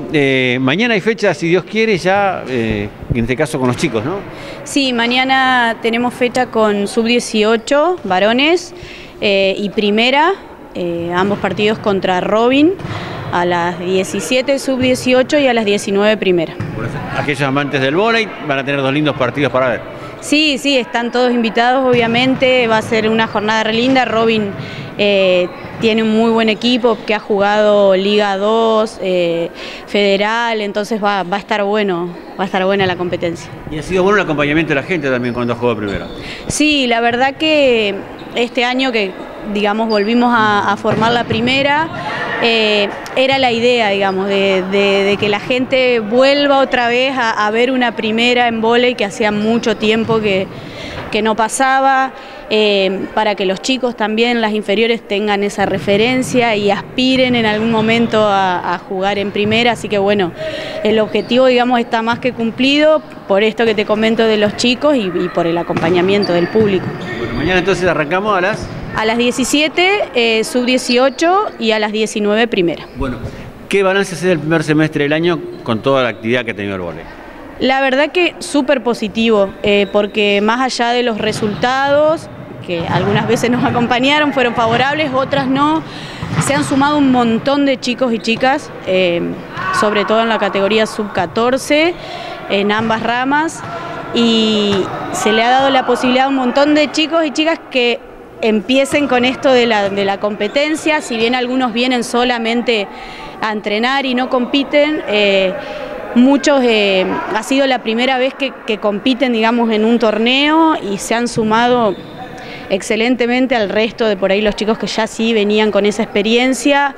mañana hay fecha, si Dios quiere, ya, en este caso con los chicos, ¿no? Sí, mañana tenemos fecha con sub-18, varones, y primera, ambos partidos contra Robin, a las 17 sub-18 y a las 19 primera. Aquellos amantes del vóley van a tener dos lindos partidos para ver. Sí, están todos invitados, obviamente, va a ser una jornada re linda. Robin tiene un muy buen equipo que ha jugado Liga 2, Federal, entonces va a estar bueno, va a estar buena la competencia. Y ha sido bueno el acompañamiento de la gente también cuando ha jugado primero. Sí, la verdad que este año que, digamos, volvimos a formar la primera, era la idea, digamos, de que la gente vuelva otra vez a ver una primera en vóley que hacía mucho tiempo que no pasaba, para que los chicos también, las inferiores, tengan esa referencia y aspiren en algún momento a jugar en primera. Así que bueno, el objetivo, digamos, está más que cumplido por esto que te comento de los chicos y por el acompañamiento del público. Bueno, mañana entonces arrancamos a las... A las 17, sub-18 y a las 19 primera. Bueno, ¿qué balance hace del primer semestre del año con toda la actividad que ha tenido el vóley? La verdad que súper positivo, porque más allá de los resultados, que algunas veces nos acompañaron, fueron favorables, otras no, se han sumado un montón de chicos y chicas, sobre todo en la categoría sub-14, en ambas ramas, y se le ha dado la posibilidad a un montón de chicos y chicas que empiecen con esto de la competencia. Si bien algunos vienen solamente a entrenar y no compiten, muchos ha sido la primera vez que compiten, digamos, en un torneo y se han sumado excelentemente al resto de por ahí los chicos que ya sí venían con esa experiencia.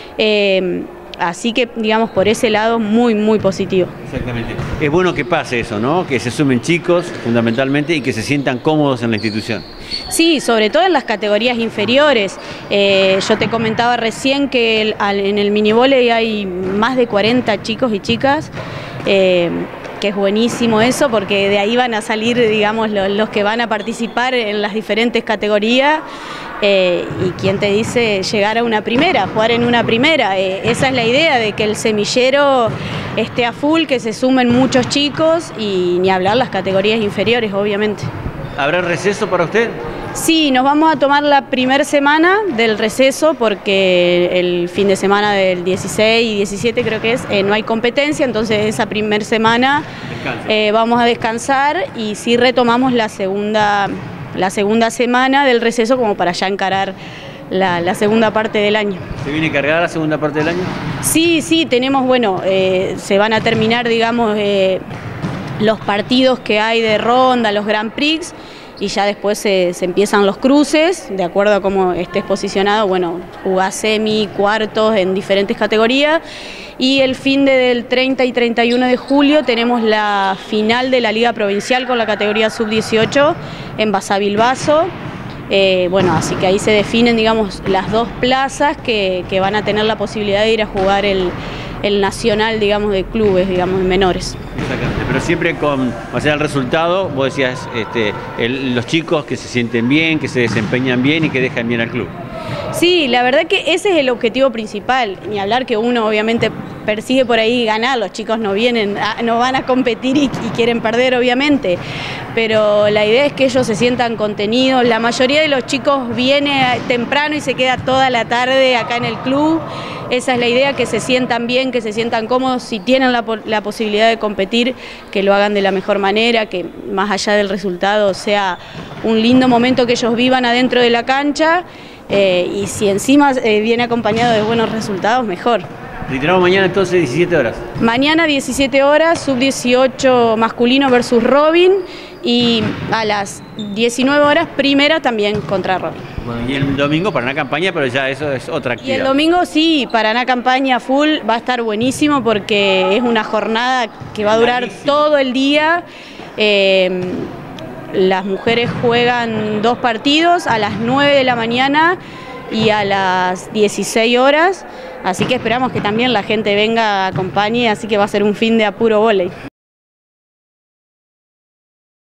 Así que, digamos, por ese lado, muy positivo. Exactamente. Es bueno que pase eso, ¿no? Que se sumen chicos, fundamentalmente, y que se sientan cómodos en la institución. Sí, sobre todo en las categorías inferiores. Yo te comentaba recién que en el minivóley hay más de 40 chicos y chicas, que es buenísimo eso, porque de ahí van a salir, digamos, los que van a participar en las diferentes categorías. Y quién te dice llegar a una primera, jugar en una primera. Esa es la idea, de que el semillero esté a full, que se sumen muchos chicos y ni hablar las categorías inferiores, obviamente. ¿Habrá receso para usted? Sí, nos vamos a tomar la primera semana del receso porque el fin de semana del 16 y 17 creo que es, no hay competencia, entonces esa primera semana vamos a descansar y sí retomamos la segunda semana del receso como para ya encarar la segunda parte del año. ¿Se viene cargada la segunda parte del año? Sí, tenemos, bueno, se van a terminar, digamos, los partidos que hay de ronda, los Grand Prix, y ya después se empiezan los cruces, de acuerdo a cómo estés posicionado, bueno, jugás semi, cuartos en diferentes categorías, y el fin del 30 y 31 de julio tenemos la final de la Liga Provincial con la categoría sub-18 en Basavilbaso. Bueno, así que ahí se definen, digamos, las dos plazas que van a tener la posibilidad de ir a jugar el nacional, digamos, de clubes, digamos, de menores. Exactamente, pero siempre con, más allá del resultado, vos decías, los chicos que se sienten bien, que se desempeñan bien y que dejan bien al club. Sí, la verdad que ese es el objetivo principal, ni hablar que uno obviamente persigue por ahí ganar, los chicos no van a competir y quieren perder obviamente, pero la idea es que ellos se sientan contenidos. La mayoría de los chicos viene temprano y se queda toda la tarde acá en el club. Esa es la idea, que se sientan bien, que se sientan cómodos, si tienen la posibilidad de competir, que lo hagan de la mejor manera, que más allá del resultado sea un lindo momento que ellos vivan adentro de la cancha, y si encima viene acompañado de buenos resultados, mejor. Reiteramos mañana entonces 17 horas. Mañana 17 horas, sub-18 masculino versus Robin, y a las 19 horas primera también contra Robin. Bueno, y el domingo Paraná Campaña, pero ya eso es otra actividad. Y el domingo sí, Paraná Campaña full, va a estar buenísimo porque es una jornada que va a durar todo el día. Las mujeres juegan 2 partidos a las 9 de la mañana y a las 16 horas, así que esperamos que también la gente venga, acompañe, así que va a ser un fin de apuro vóley.